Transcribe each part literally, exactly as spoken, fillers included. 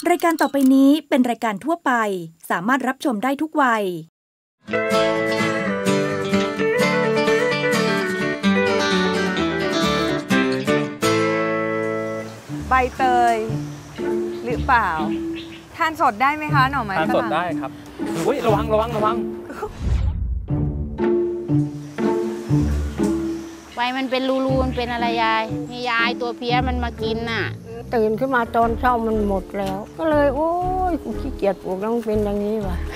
รายการต่อไปนี้เป็นรายการทั่วไปสามารถรับชมได้ทุกวัยใบเตยหรือเปล่าทานสดได้ไหมคะหน่อไม้ฝรั่งทานสดได้ครับอุ้ยระวังระวังระวังใบมันเป็นรูๆมันเป็นอะไรยายมียายตัวเพี้ยมันมากินน่ะตื่นขึ้นมาตอนเช้ามันหมดแล้วก็เลยโอ้ยกูขี้เกียจปลูกแล้วมันเป็นอย่างนี้ว่ะ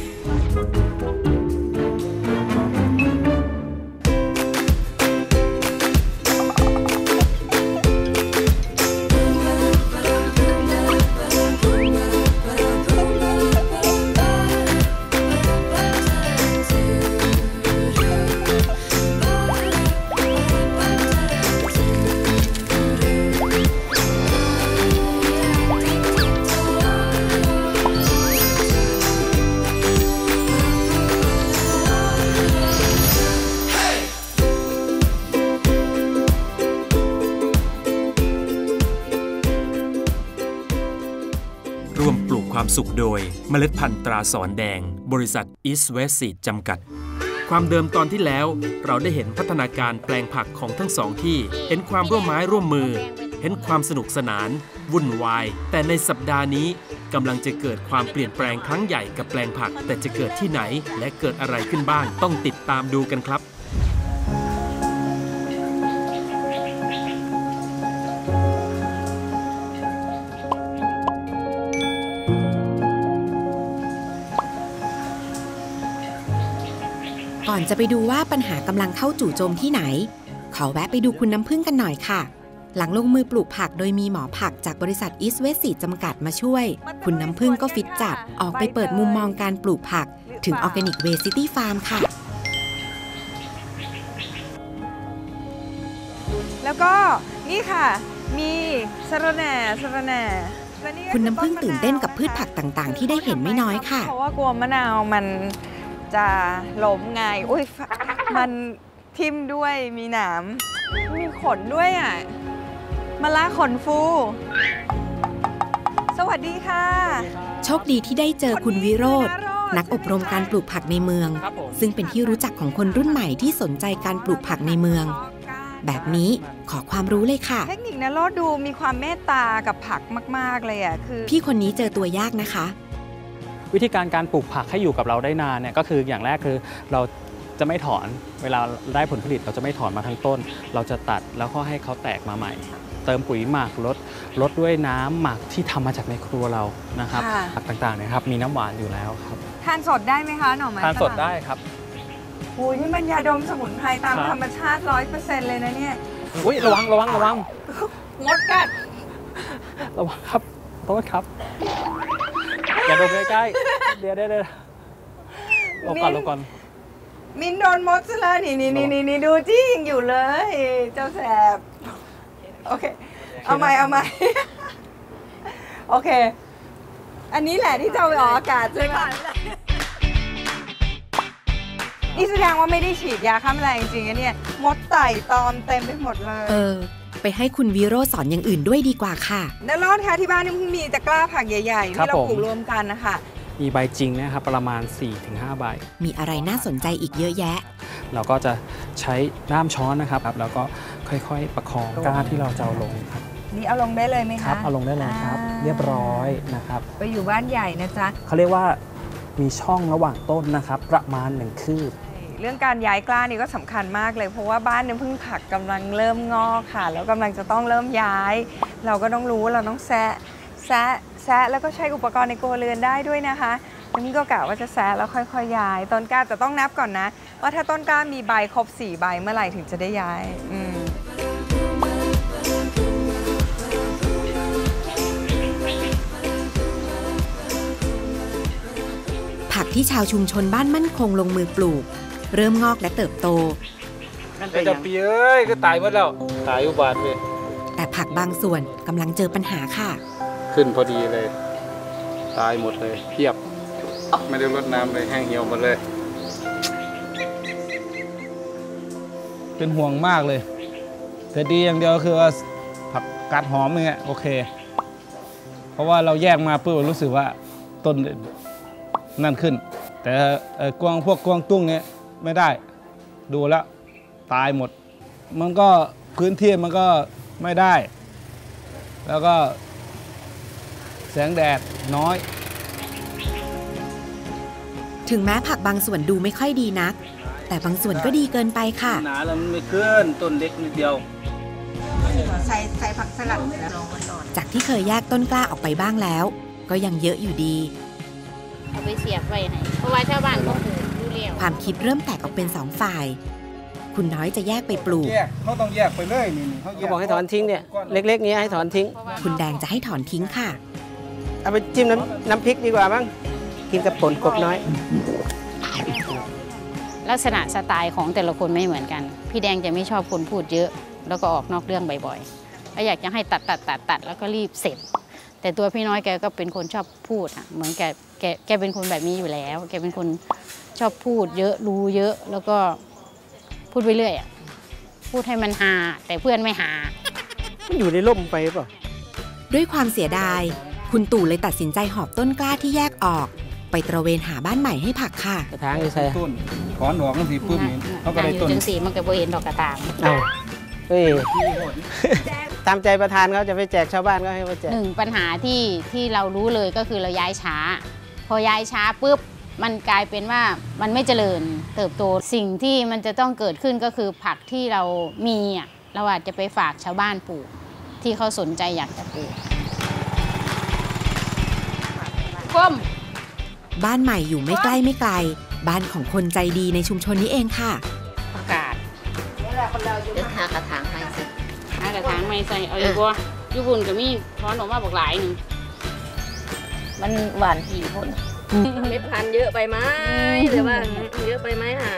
ความสุขโดยเมล็ดพันธุ์ตราสอนแดงบริษัท East West Seed จำกัดความเดิมตอนที่แล้วเราได้เห็นพัฒนาการแปลงผักของทั้งสองที่เห็นความร่วมไม้ร่วมมือเห็นความสนุกสนานวุ่นวายแต่ในสัปดาห์นี้กำลังจะเกิดความเปลี่ยนแปลงครั้งใหญ่กับแปลงผักแต่จะเกิดที่ไหนและเกิดอะไรขึ้นบ้างต้องติดตามดูกันครับก่อนจะไปดูว่าปัญหากำลังเข้าจู่โจมที่ไหนขอแวะไปดูคุณน้ำผึ้งกันหน่อยค่ะหลังลงมือปลูกผักโดยมีหมอผักจากบริษัท East West Seed จำกัดมาช่วยคุณน้ำผึ้งก็ฟิตจัดออกไปเปิดมุมมองการปลูกผักถึง Organic Way City Farm ค่ะแล้วก็นี่ค่ะมีสะระแหน่สะระแหน่คุณน้ำผึ้งตื่นเต้นกับพืชผักต่างๆที่ได้เห็นไม่น้อยค่ะเพราะว่ากลัวมะนาวมันจะล้มไงอุ้ยมันทิ่มด้วยมีหนามมีขนด้วยอ่ะมะละขนฟูสวัสดีค่ะโชคดีที่ได้เจอคุณวิโรจน์นักอบรมการปลูกผักในเมืองซึ่งเป็นที่รู้จักของคนรุ่นใหม่ที่สนใจการปลูกผักในเมืองแบบนี้ขอความรู้เลยค่ะเทคนิคนะโลดดูมีความเมตตากับผักมากๆเลยอ่ะคือพี่คนนี้เจอตัวยากนะคะวิธีการการปลูกผักให้อยู่กับเราได้นานเนี่ยก็คืออย่างแรกคือเราจะไม่ถอนเวลาได้ผลผลิตเราจะไม่ถอนมาทั้งต้นเราจะตัดแล้วก็ให้เขาแตกมาใหม่เติมปุ๋ยหมักลดลดด้วยน้ำหมักที่ทำมาจากในครัวเรานะครับผักต่างๆเนี่ยครับมีน้ำหวานอยู่แล้วครับทานสดได้ไหมคะหน่อไม้ทานสดได้ครับอุ้ยนี่มันยาดมสมุนไพรตามธรรมชาติร้อยเปอร์เซ็นต์เลยนะเนี่ยอุ้ยระวังระวังระวังงดกัดระวังครับโทษครับอย่าดมใกล้ๆเดี๋ยวเดี๋ยวลงก่อนลงก่อนมินโดนมดซะแล้วนี่นี่นี่นี่ดูที่ยังอยู่เลยเจ้าแสบโอเคเอาใหม่เอาใหม่โอเคอันนี้แหละที่จะไปออกอากาศใช่ไหมนี่แสดงว่าไม่ได้ฉีดยาฆ่าแมลงจริงๆเนี่ยมดไต่ตอมเต็มไปหมดเลยเออไปให้คุณวิโรจน์สอนอย่างอื่นด้วยดีกว่าค่ะนรอดค่ะที่บ้านนี่เพิ่งมีตะกร้าผักใหญ่ๆที่เราปลูกรวมกันนะคะมีใบจริงนะครับประมาณ สี่ถึงห้า ใบมีอะไรน่าสนใจอีกเยอะแยะเราก็จะใช้ด้ามช้อนนะครับแล้วก็ค่อยๆประคองก้านที่เราจะเอาลงครับนี่เอาลงได้เลยไหมคะครับเอาลงได้เลยครับเรียบร้อยนะครับไปอยู่บ้านใหญ่นะจ๊ะเขาเรียกว่ามีช่องระหว่างต้นนะครับประมาณหนึ่งคืบเรื่องการย้ายกล้านี่ก็สำคัญมากเลยเพราะว่าบ้านน้ำผึ้งผักกำลังเริ่มงอกค่ะแล้วกำลังจะต้องเริ่มย้ายเราก็ต้องรู้ว่าเราต้องแซะแซะแซะแล้วก็ใช้อุปกรณ์ในครัวเรือนได้ด้วยนะคะน้ำผึ้งก็กะว่าจะแซะแล้วค่อยๆย้ายต้นกล้าแต่ต้องนับก่อนนะว่าถ้าต้นกล้ามีใบครบสี่ใบเมื่อไหร่ถึงจะได้ย้ายอืมผักที่ชาวชุมชนบ้านมั่นคงลงมือปลูกเริ่มงอกและเติบโตแต่จะปีเอ้ยก็ตายหมดแล้วตายอุบาทเลยแต่ผักบางส่วนกำลังเจอปัญหาค่ะขึ้นพอดีเลยตายหมดเลยเทียบไม่ได้รดน้ำเลยแห้งเหี่ยวหมดเลยเป็นห่วงมากเลยแต่ดีอย่างเดียวคือว่าผักกาดหอมอย่างเงี้ยโอเคราะว่าเราแยกมาปุ๊บรู้สึกว่าต้นนั่นขึ้นแต่กวางพวกกวางตุ้งเนี่ยไม่ได้ดูแล้วตายหมดมันก็พื้นที่มันก็ไม่ได้แล้วก็แสงแดดน้อยถึงแม้ผักบางส่วนดูไม่ค่อยดีนักแต่บางส่วนก็ดีเกินไปค่ะหนาแล้วมันไม่ขึ้นต้นเล็กนิดเดียวใส่ใส่ผักสลัดลงมาก่อนจากที่เคยแยกต้นกล้าออกไปบ้างแล้วก็ยังเยอะอยู่ดีเอาไปเสียบไว้ไหนเพราะว่าชาวบ้านเขาปลูกดูเรียวความคิดเริ่มแตกออกเป็นสองฝ่ายคุณน้อยจะแยกไปปลูกเขาต้องแยกไปเลยนี่เขาบอกให้ถอนทิ้งเนี่ยเล็กๆนี้ให้ถอนทิ้งคุณแดงจะให้ถอนทิ้งค่ะเอาไปจิ้มน้ำน้ำพริกดีกว่ามั้งกินกับผลกบน้อยลักษณะสไตล์ของแต่ละคนไม่เหมือนกันพี่แดงจะไม่ชอบคนพูดเยอะแล้วก็ออกนอกเรื่องบ่อยๆแล้วอยากจะให้ตัดตัดตัดตัดแล้วก็รีบเสร็จแต่ตัวพี่น้อยแกก็เป็นคนชอบพูดอ่ะเหมือนแกแกแกเป็นคนแบบนี้อยู่แล้วแกเป็นคนชอบพูดเยอะรู้เยอะแล้วก็พูดไปเรื่อยอ่ะพูดให้มันฮาแต่เพื่อนไม่ฮามันอยู่ในร่มไปเปล่าด้วยความเสียดายคุณตู่เลยตัดสินใจหอบต้นกล้าที่แยกออกไปตระเวนหาบ้านใหม่ให้ผักค่ะกระถางใส่ต้นถอนดอกนั่นสิปุ๊บนี่เขาก็ได้ต้นจังสีมันก็บ่เห็นดอกกระถางเอาเฮ้ยตามใจประธานเขาจะไปแจกชาวบ้านก็ให้ไปแจกหนึ่งปัญหาที่ที่เรารู้เลยก็คือเราย้ายช้าพอย้ายช้าปุ๊บมันกลายเป็นว่ามันไม่เจริญเติบโตสิ่งที่มันจะต้องเกิดขึ้นก็คือผักที่เรามีอ่ะเราอาจจะไปฝากชาวบ้านปลูกที่เขาสนใจอยากจะปลูกก้มบ้านใหม่อยู่ไม่ใกล้ไม่ไกลบ้านของคนใจดีในชุมชนนี้เองค่ะประกาศเดี๋ยวหากระถางไม่ใส่หากระถางไม่ใส่เอาดีกว่าญี่ปุ่นก็มีถอนออกมาบอกหลายหนึ่งมันหวานผีคนเม็ดพันเยอะไปไหมหรือว่าเยอะไปไหมอ่ะ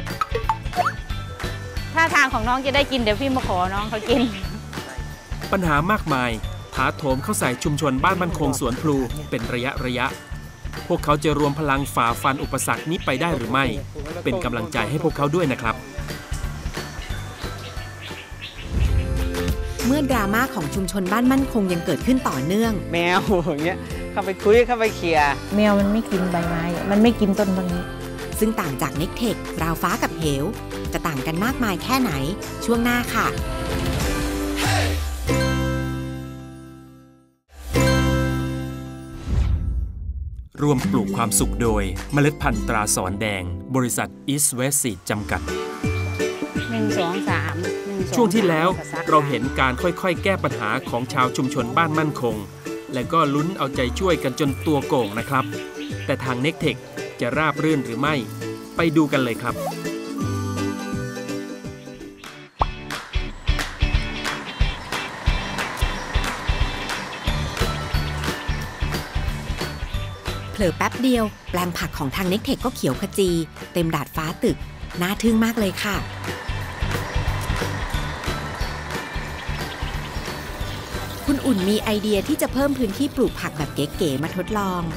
ถ้าทางของน้องจะได้กินเดี๋ยวพี่มาขอน้องเขากินปัญหามากมายถาโถมเข้าใส่ชุมชนบ้านมั่นคงสวนพลูเป็นระยะระยะพวกเขาจะรวมพลังฝ่าฟันอุปสรรคนี้ไปได้หรือไม่เป็นกำลังใจให้พวกเขาด้วยนะครับเมื่อดราม่าของชุมชนบ้านมั่นคงยังเกิดขึ้นต่อเนื่องแมวอย่างเงี้ยเข้าไปคุยเข้าไปเคลียร์แมวมันไม่กินใบไม้มันไม่กินต้นพวกนี้ซึ่งต่างจากเน็กเทคราวฟ้ากับเหวจะต่างกันมากมายแค่ไหนช่วงหน้าค่ะร่วมปลูกความสุขโดยเมล็ดพันธุ์ตราสอนแดงบริษัท East West Seed จำกัดหนึ่ง สอง สามช่วงที่แล้วเราเห็นการค่อยๆแก้ปัญหาของชาวชุมชนบ้านมั่นคงและก็ลุ้นเอาใจช่วยกันจนตัวโก่งนะครับแต่ทางเน็กเทคจะราบรื่นหรือไม่ไปดูกันเลยครับเผลอแป๊บเดียวแปลงผักของทางเน็กเทคก็เขียวขจีเต็มดาดฟ้าตึกน่าทึ่งมากเลยค่ะคุณอุ่นมีไอเดียที่จะเพิ่มพื้นที่ปลูกผักแบบเก๋ๆมาทดลอง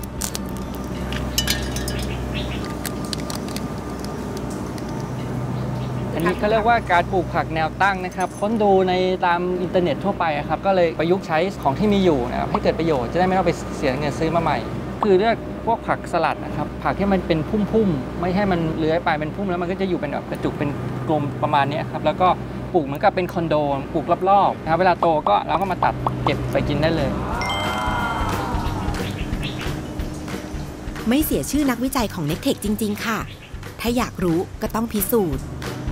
อันนี้เขาเรียกว่าการปลูกผักแนวตั้งนะครับค้นดูในตามอินเทอร์เน็ตทั่วไปครับก็เลยประยุกต์ใช้ของที่มีอยู่นะครับให้เกิดประโยชน์จะได้ไม่ต้องไปเสียเงินซื้อมาใหม่คือเลือกพวกผักสลัดนะครับผักที่มันเป็นพุ่มๆไม่ให้มันเลื้อยไปเป็นพุ่มแล้วมันก็จะอยู่เป็นแบบกระจุกเป็นกลมประมาณนี้ครับแล้วก็ปลูกเหมือนกับเป็นคอนโดปลูกรอบๆนะครับเวลาโตก็เราก็มาตัดเก็บไปกินได้เลยไม่เสียชื่อนักวิจัยของเน็กเทคจริงๆค่ะถ้าอยากรู้ก็ต้องพิสูจน์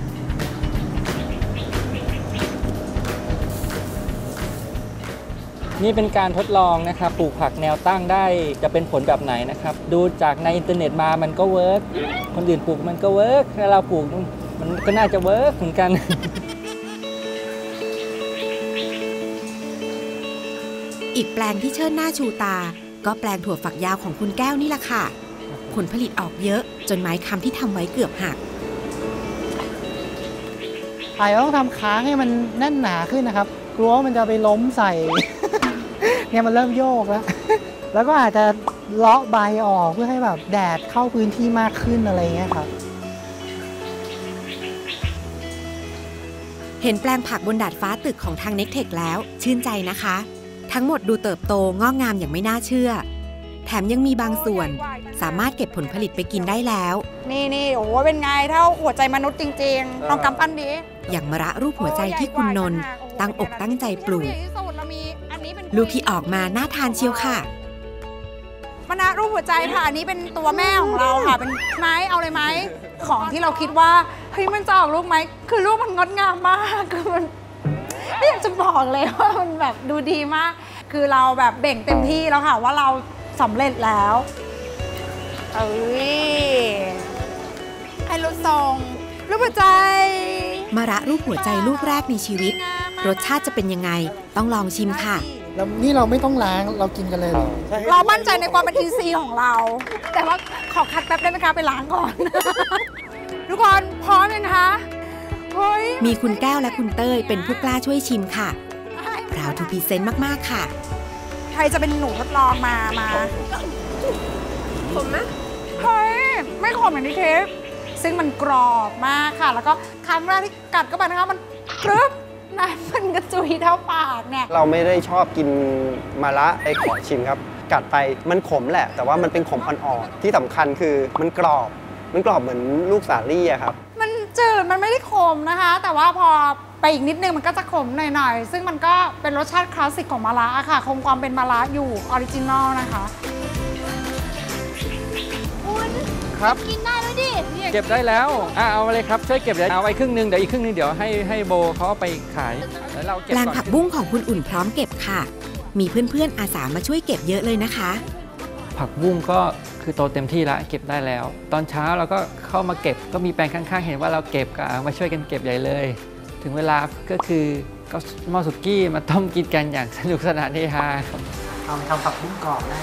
นี่เป็นการทดลองนะครับปลูกผักแนวตั้งได้จะเป็นผลแบบไหนนะครับดูจากในอินเทอร์เน็ตมามันก็เวิร์กคนอื่นปลูกมันก็เวิร์กแล้วเราปลูกมันก็น่าจะเวิร์กเหมือนกันอีกแปลงที่เชิดหน้าชูตาก็แปลงถั่วฝักยาวของคุณแก้วนี่แหละค่ะผลผลิตออกเยอะจนไม้ค้ำที่ทำไว้เกือบหักอาจจะต้องทำค้างให้มันแน่นหนาขึ้นนะครับกลัวมันจะไปล้มใส่ เนี่ยมันเริ่มโยกแล้ว แล้วก็อาจจะเลาะใบออกเพื่อให้แบบแดดเข้าพื้นที่มากขึ้นอะไรเงี้ยครับเห็นแปลงผักบนดาดฟ้าตึกของทางเน็กเทคแล้วชื่นใจนะคะททั้งหมดดูเติบโตงอกงามอย่างไม่น่าเชื่อแถมยังมีบางส่วนสามารถเก็บผลผลิตไปกินได้แล้วนี่นี่โอ้เป็นไงเท่าหัวใจมนุษย์จริงๆลองกำปั้นดิอย่างมะระรูปหัวใจที่คุณนนท์ตั้งอกตั้งใจปลูกลูกที่ออกมาน่าทานเชียวค่ะมะระรูปหัวใจค่ะอันนี้เป็นตัวแม่ของเราค่ะเป็นไม้เอาเลยไหมของที่เราคิดว่าเฮ้ยมันจะออกลูกไหมคือลูกมันงดงามมากคือมันไม่อยากจะบอกเลยว่ามันแบบดูดีมากคือเราแบบเบ่งเต็มที่แล้วค่ะว่าเราสำเร็จแล้วเอ้ยให้ลูกทรงรูปหัวใจมะระรูปหัวใจลูกแรกในชีวิตรสชาติจะเป็นยังไงต้องลองชิมค่ะแล้วนี่เราไม่ต้องล้างเรากินกันเลยเรามั่นใจในความเป็นทีซีของเราแต่ว่าขอคัดแป๊บได้ไหมคะไปล้างก่อนทุกคนพร้อมยังคะมีคุณแก้วและคุณเต้ยเป็นผู้กล้าช่วยชิมค่ะพราวทูพรีเซนต์มากๆค่ะใครจะเป็นหนูทดลองมามาขมไหมเฮ้ยไม่ขมอย่างที่คิดซึ่งมันกรอบมากค่ะแล้วก็ครั้งแรกที่กัดเข้าไปนะคะมันกรึบน้ำมันกระจุยเท่าปากเนี่ยเราไม่ได้ชอบกินมะระไอ้ขอชิมครับกัดไปมันขมแหละแต่ว่ามันเป็นขมอ่อนๆที่สำคัญคือมันกรอบมันกรอบเหมือนลูกสาลี่อะครับมันจืดมันไม่ได้ขมนะคะแต่ว่าพอไปอีกนิดนึงมันก็จะขมหน่อยๆซึ่งมันก็เป็นรสชาติคลาสสิกของมะระค่ะคงความเป็นมะระอยู่ออริจินอลนะคะคุณครับกินได้แล้วดิเก็บได้แล้วอ่ะเอาเลยครับช่วยเก็บเดี๋ยวเอาไว้ครึ่งนึงเดี๋ยวอีกครึ่งนึงเดี๋ยวให้ให้โบเขาเอาไปขายแล้วเราเก็บแปลงผักบุ้งของคุณอุ่นพร้อมเก็บค่ะมีเพื่อนๆอาสามาช่วยเก็บเยอะเลยนะคะผักบุ้งก็คือโตเต็มที่แล้วเก็บได้แล้วตอนเช้าเราก็เข้ามาเก็บก็มีแปลงข้างๆเห็นว่าเราเก็บก็มาช่วยกันเก็บใหญ่เลยถึงเวลาก็คือก็หม้อสุกี้มาต้มกินกันอย่างสนุกสนานเฮฮาเอาไปทำผักบุ้งกรอบได้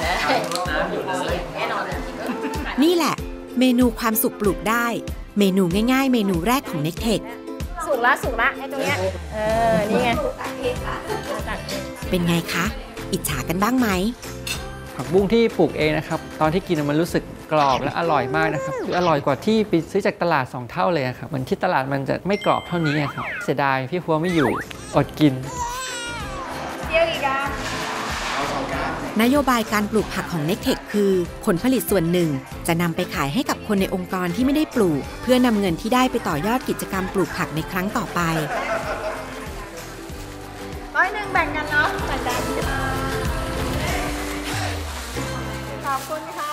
นี่แหละเมนูความสุขปลูกได้เมนูง่ายๆเมนูแรกของ เน็กเทคสุกละสุกละไอ้ตรงเนี้ยเออนี่ไงเป็นไงคะอิจฉากันบ้างไหมผักบุ้งที่ปลูกเองนะครับตอนที่กินมันรู้สึกกรอบและอร่อยมากนะครับคืออร่อยกว่าที่ไปซื้อจากตลาดสองเท่าเลยครับเหมือนที่ตลาดมันจะไม่กรอบเท่านี้ครับเสียดายพี่พัวไม่อยู่อดกินเที่ยวอีกอ่ะนโยบายการปลูกผักของ เน็กเทค คือผลผลิตส่วนหนึ่งจะนำไปขายให้กับคนในองค์กรที่ไม่ได้ปลูกเพื่อนำเงินที่ได้ไปต่อยอดกิจกรรมปลูกผักในครั้งต่อไปร้อยหนึ่งแบ่งกันเนาะแบ่งกันขอบคุณค่ะ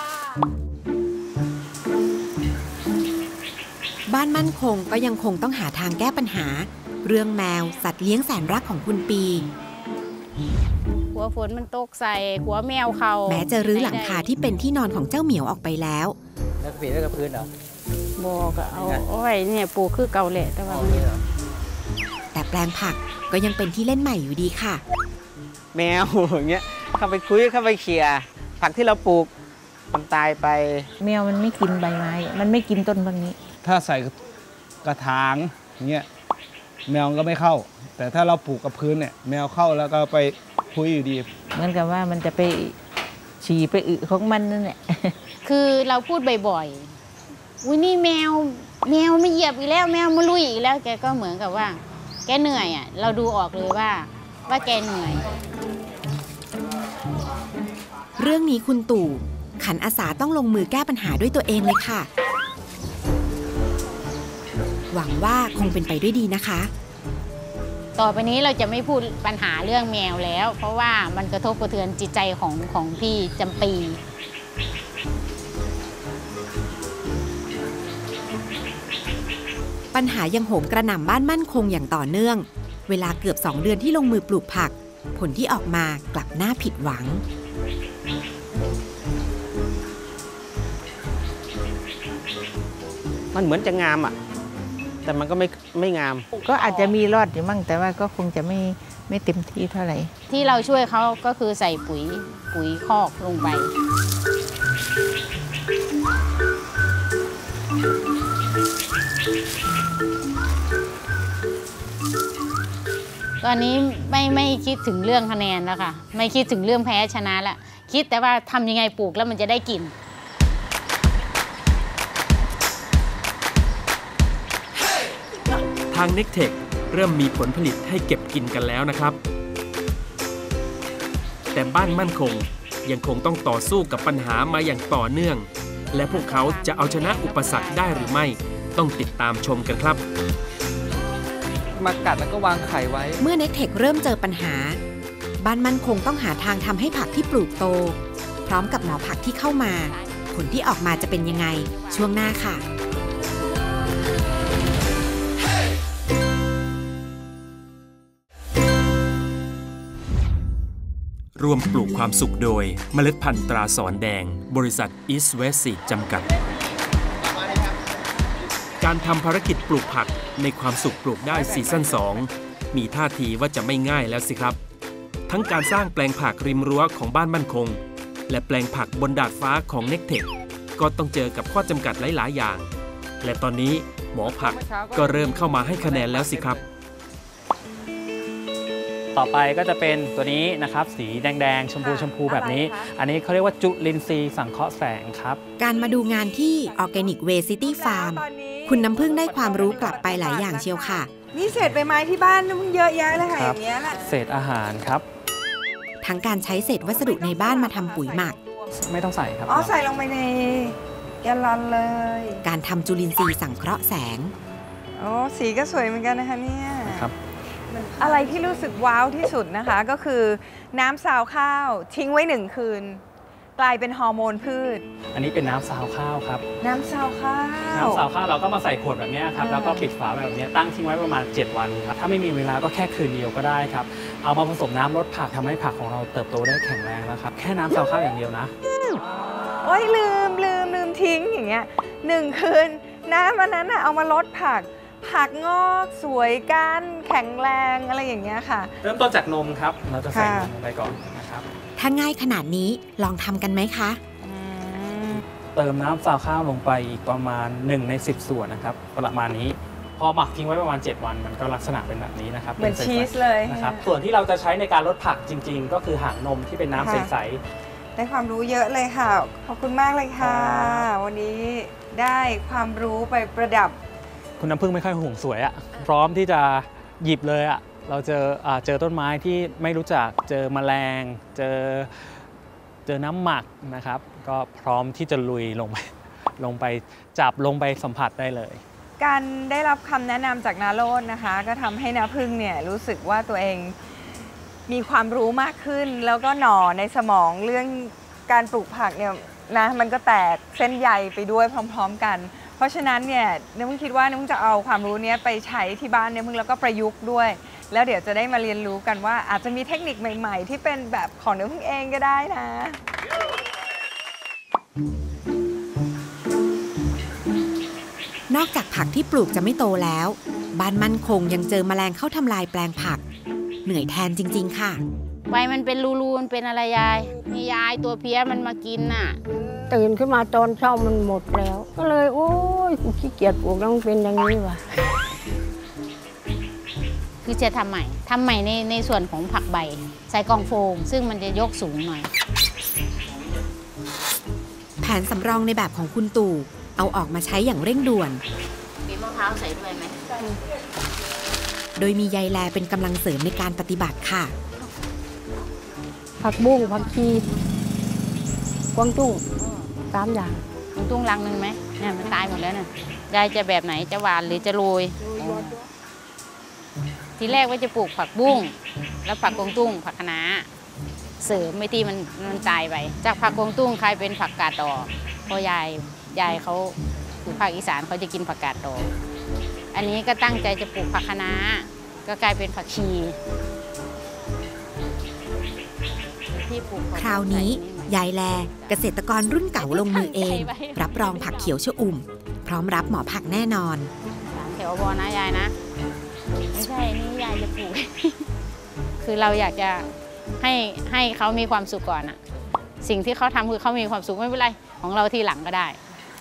บ้านมั่นคงก็ยังคงต้องหาทางแก้ปัญหาเรื่องแมวสัตว์เลี้ยงแสนรักของคุณปีหัวฝนมันตกใส่หัวแมวเขาแม้จะรื้อหลังคาที่เป็นที่นอนของเจ้าเหมียวออกไปแล้วแล้วปีแล้วกับพื้นเหรอบอกเอาเอาไว้เนี่ยปลูกคือเก่าแหละแต่ว่าแต่แปลงผักก็ยังเป็นที่เล่นใหม่อยู่ดีค่ะแมวอย่างเงี้ยเข้าไปคุยเข้าไปเขี่ยผักที่เราปลูกมันตายไปแมวมันไม่กินใบไม้มันไม่กินต้นพวกนี้ถ้าใส่กระถางอย่างเงี้ยแมวก็ไม่เข้าแต่ถ้าเราปลูกกับพื้นเนี่ยแมวเข้าแล้วก็ไปคุยอยู่ดีเหมือนกับว่ามันจะไปฉี่ไปอึของมันนั่นแหละคือเราพูดบ่อยๆอุ้ยนี่แมวแมวไม่เหยียบอีกแล้วแมวมาลุยอีกแล้วแกก็เหมือนกับว่าแกเหนื่อยอ่ะเราดูออกเลยว่าว่าแกเหนื่อยเรื่องนี้คุณตู่ขันอาสาต้องลงมือแก้ปัญหาด้วยตัวเองเลยค่ะหวังว่าคงเป็นไปด้วยดีนะคะต่อไปนี้เราจะไม่พูดปัญหาเรื่องแมวแล้วเพราะว่ามันกระทบกระเทือนจิตใจของของพี่จำปีปัญหายังโหมกระหน่ำบ้านมั่นคงอย่างต่อเนื่องเวลาเกือบสองเดือนที่ลงมือปลูกผักผลที่ออกมากลับน่าผิดหวังมันเหมือนจะงามอ่ะแต่มันก็ไม่ไม่งามก็อาจจะมีรอดอยู่มั่งแต่ว่าก็คงจะไม่ไม่เต็มที่เท่าไหร่ที่เราช่วยเขาก็คือใส่ปุ๋ยปุ๋ยคอกลงไปตอนนี้ไม่ไม่คิดถึงเรื่องคะแนนแล้วค่ะไม่คิดถึงเรื่องแพ้ชนะละคิดแต่ว่าทำยังไงปลูกแล้วมันจะได้กินทาง เน็กเทค เริ่มมีผลผลิตให้เก็บกินกันแล้วนะครับแต่บ้านมั่นคงยังคงต้องต่อสู้กับปัญหามาอย่างต่อเนื่องและพวกเขาจะเอาชนะอุปสรรคได้หรือไม่ต้องติดตามชมกันครับมากัดแล้วก็วางไข่ไว้เมื่อ เน็กเทค เริ่มเจอปัญหาบ้านมั่นคงต้องหาทางทำให้ผักที่ปลูกโตพร้อมกับหมอผักที่เข้ามาผลที่ออกมาจะเป็นยังไงช่วงหน้าค่ะร่วมปลูกความสุขโดยเมล็ดพันธุ์ตราสอนแดงบริษัท East West Seed จำกัดการทำภารกิจปลูกผักในความสุขปลูกได้ซีซั่นสองมีท่าทีว่าจะไม่ง่ายแล้วสิครับทั้งการสร้างแปลงผักริมรั้วของบ้านมั่นคงและแปลงผักบนดาดฟ้าของ เน็กเทค ก็ต้องเจอกับข้อจำกัดหลายๆอย่างและตอนนี้หมอผักก็เริ่มเข้ามาให้คะแนนแล้วสิครับต่อไปก็จะเป็นตัวนี้นะครับสีแดงๆชมพูชมพูแบบนี้อันนี้เขาเรียกว่าจุลินทรีย์สังเคราะห์แสงครับการมาดูงานที่ Organic Way City Farm คุณน้ำพึ่งได้ความรู้กลับไปหลายอย่างเชียวค่ะนี่เศษใบไม้ที่บ้านน้ำพึ่งเยอะแยะเลยค่ะอย่างเงี้ยแหละเศษอาหารครับทั้งการใช้เศษวัสดุในบ้านมาทำปุ๋ยหมักไม่ต้องใส่ครับอ๋อใส่ลงไปในแกลลอนเลยการทำจุลินทรีย์สังเคราะห์แสงโอ้สีก็สวยเหมือนกันนะคะเนี่ยครับอะไรที่รู้สึกว้าวที่สุดนะคะก็คือน้ำซาวข้าวทิ้งไว้หนึ่งคืนกลายเป็นฮอร์โมนพืชอันนี้เป็นน้ำซาวข้าวครับน้ำซาวข้าวน้ำซาวข้าวเราก็มาใส่ขวดแบบนี้ครับแล้วก็ปิดฝาแบบนี้ตั้งทิ้งไว้ประมาณเจ็ดวันครับถ้าไม่มีเวลาก็แค่คืนเดียวก็ได้ครับเอามาผสมน้ำลดผักทำให้ผักของเราเติบโตได้แข็งแรงแล้วครับแค่น้ำซาวข้าวอย่างเดียวนะโอ้ยลืมลืมลืมทิ้งอย่างเงี้ยหนึ่งคืนน้ำมันนั้นเอามาลดผักผักงอกสวยก้านแข็งแรงอะไรอย่างเงี้ยค่ะเริ่มต้นจากนมครับเราจะใส่นมลงไปก่อนนะครับถ้าง่ายขนาดนี้ลองทำกันไหมคะเติมน้ำซาวข้าวลงไปอีกประมาณหนึ่งในสิบส่วนนะครับประมาณนี้พอหมักทิ้งไว้ประมาณเจ็ดวันมันก็ลักษณะเป็นแบบนี้นะครับเหมือนชีสเลยนะครับส่วนที่เราจะใช้ในการลดผักจริงๆก็คือหางนมที่เป็นน้ำใสๆได้ความรู้เยอะเลยค่ะขอบคุณมากเลยค่ะวันนี้ได้ความรู้ไปประดับคุณน้ำพึ่งไม่ค่อยห่วงสวยอะพร้อมที่จะหยิบเลยอะเราเจอเจอต้นไม้ที่ไม่รู้จักเจอแมลงเจอเจอน้ำหมักนะครับก็พร้อมที่จะลุยลงไปลงไปจับลงไปสัมผัสได้เลยการได้รับคำแนะนำจากนาโรจน์นะคะก็ทำให้น้าพึ่งเนี่ยรู้สึกว่าตัวเองมีความรู้มากขึ้นแล้วก็หน่อในสมองเรื่องการปลูกผักเนี่ยนะมันก็แตกเส้นใยไปด้วยพร้อมๆกันเพราะฉะนั้นเนี่ยน้ำพึ่งคิดว่าน้ำพึ่งจะเอาความรู้นี้ไปใช้ที่บ้านน้ำพึ่งแล้วก็ประยุกต์ด้วยแล้วเดี๋ยวจะได้มาเรียนรู้กันว่าอาจจะมีเทคนิคใหม่ๆที่เป็นแบบของน้ำพึ่งเองก็ได้นะนอกจากผักที่ปลูกจะไม่โตแล้วบ้านมั่นคงยังเจอแมลงเข้าทำลายแปลงผักเหนื่อยแทนจริงๆค่ะใบมันเป็นรูๆมันเป็นอะไรยายมียายตัวเพี้ยมันมากินน่ะตื่นขึ้นมาตอนเช้ามันหมดแล้วก็เลยโอ้ยกูขี้เกียจปลูกแล้วมันเป็นอย่างนี้ว่ะคือจะทำใหม่ทำใหม่ในในส่วนของผักใบใส่กล่องโฟมซึ่งมันจะยกสูงหน่อยแผนสำรองในแบบของคุณตู่เอาออกมาใช้อย่างเร่งด่วนมีมะพร้าวใส่ด้วยไหมโดยมียายแลเป็นกำลังเสริมในการปฏิบัติค่ะผักบุ้งผักชีกวางตุ้งสามอย่างกวางตุ้งรังหนึ่งไหมเนี่ยมันตายหมดแล้วเนี่ยยายจะแบบไหนจะหวานหรือจะโรยทีแรกว่าจะปลูกผักบุ้งแล้วผักกวางตุ้งผักคะน้าเสริมไม่ที่มันมันตายไปจากผักกวางตุ้งกลายเป็นผักกาดดอกเพราะยายยายเขาอยู่ภาคอีสานเขาจะกินผักกาดดอกอันนี้ก็ตั้งใจจะปลูกผักคะน้าก็กลายเป็นผักชีคราวนี้ยายแลเกษตรกรรุ่นเก่าลงมือเองรับรองผักเขียวชอุ่มพร้อมรับหมอผักแน่นอนสามแถวบอนะยายนะไม่ใช่นี่ยายจะปลูกคือเราอยากจะให้ให้เขามีความสุขก่อนอะสิ่งที่เขาทำคือเขามีความสุขไม่เป็นไรของเราทีหลังก็ได้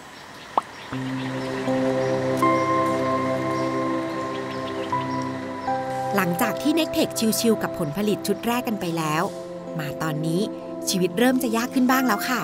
หลังจากที่ เน็กเทค ชิลๆกับผลผลิตชุดแรกกันไปแล้วมาตอนนี้ชีวิตเริ่มจะยากขึ้นบ้างแล้วค่ะ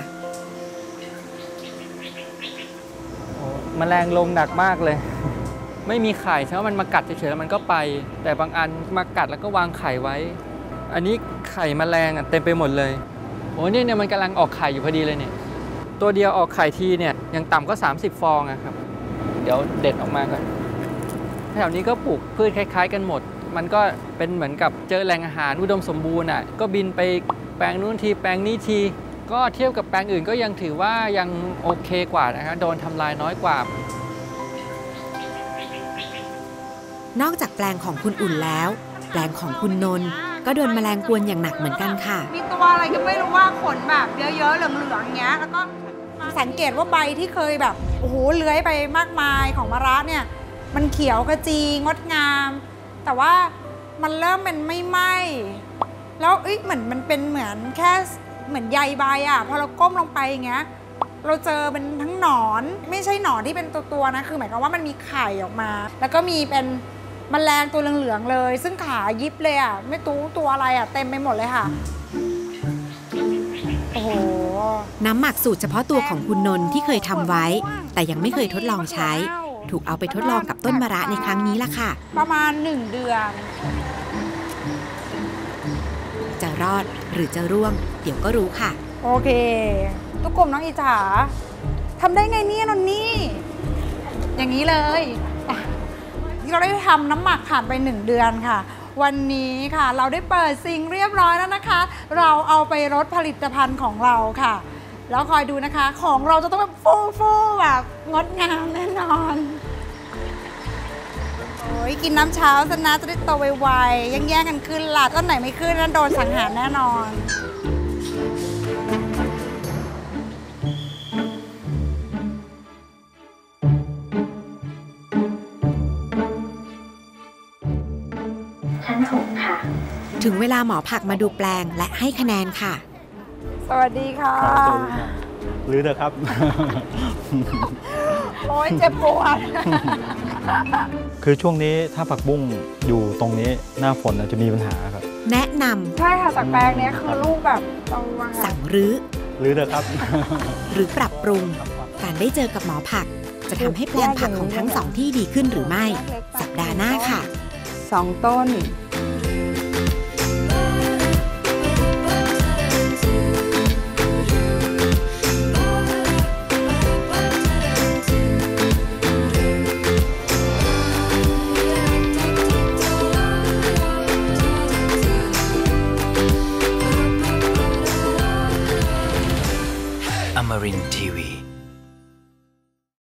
แมลงลงหนักมากเลยไม่มีไข่ใช่ไหมมันมากัดเฉยๆแล้วมันก็ไปแต่บางอันมากัดแล้วก็วางไข่ไว้อันนี้ไข่แมลงเต็มไปหมดเลยโอ้เนี่ยเนี่ยมันกำลังออกไข่อยู่พอดีเลยเนี่ยตัวเดียวออกไข่ทีเนี่ยยังต่ำก็สามสิบฟองนะครับเดี๋ยวเด็ดออกมาก่อนแถวนี้ก็ปลูกพืชคล้ายๆกันหมดมันก็เป็นเหมือนกับเจอแหล่งอาหารอุดมสมบูรณ์อ่ะก็บินไปแปลงนู้นทีแปลงนี้ทีก็เทียบกับแปลงอื่นก็ยังถือว่ายังโอเคกว่านะครับโดนทำลายน้อยกว่านอกจากแปลงของคุณอุ่นแล้วแปลงของคุณนนท์ก็โดนแมลงกวนอย่างหนักเหมือนกันค่ะมีตัวอะไรก็ไม่รู้ว่าขนแบบเยอะๆเหลืองๆอย่างเงี้ยแล้วก็สังเกตว่าใบที่เคยแบบโอ้โหเลื้อยไปมากมายของมะระเนี่ยมันเขียวขจีงดงามแต่ว่ามันเริ่มเป็นไม่ไหม้แล้วเอ้ยเหมือนมันเป็นเหมือนแค่เหมือนใยใบอ่ะพอเราก้มลงไปอย่างเงี้ยเราเจอเป็นทั้งหนอนไม่ใช่หนอนที่เป็นตัวๆนะคือหมายความว่ามันมีไข่ออกมาแล้วก็มีเป็นแมลงตัวเหลืองๆเลยซึ่งขายิบเลยอ่ะไม่ตู้ตัวอะไรอ่ะเต็มไปหมดเลยค่ะโอ้โหน้ำหมักสูตรเฉพาะตัวของคุณนนท์ที่เคยทำไว้แต่ยังไม่เคยทดลองใช้ถูกเอาไปทดลองกับต้นมะระในครั้งนี้ล่ะค่ะประมาณหนึ่งเดือนจะรอดหรือจะร่วงเดี๋ยวก็รู้ค่ะโอเคตุ๊กกลมน้องอิจฉาทำได้ไงเนี่ยนนนี่อย่างนี้เลยเราได้ทำน้ำหมักผ่านไปหนึ่งเดือนค่ะวันนี้ค่ะเราได้เปิดซิงเรียบร้อยแล้วนะคะเราเอาไปรดผลิตภัณฑ์ของเราค่ะแล้วคอยดูนะคะของเราจะต้องแบบฟูฟูแบบงดงามแน่นอนโอ้ยกินน้ำเช้าซะนะจะได้โตไวๆยังแย่งกันขึ้นล่ะต้นไหนไม่ขึ้นนั้นโดนสังหารแน่นอนถึงเวลาหมอผักมาดูแปลงและให้คะแนนค่ะสวัสดีค่ะหรือเถอะครับโอ้ยเจ็บปวดคือช่วงนี้ถ้าผักบุ้งอยู่ตรงนี้หน้าฝนจะมีปัญหาครับแนะนำใช่ค่ะจากแปลงนี้คือลูกแบบสั่งรื้อหรือเถอะครับหรือปรับปรุงการได้เจอกับหมอผักจะทำให้แปลงผักของทั้งสองที่ดีขึ้นหรือไม่สัปดาห์หน้าค่ะสองต้น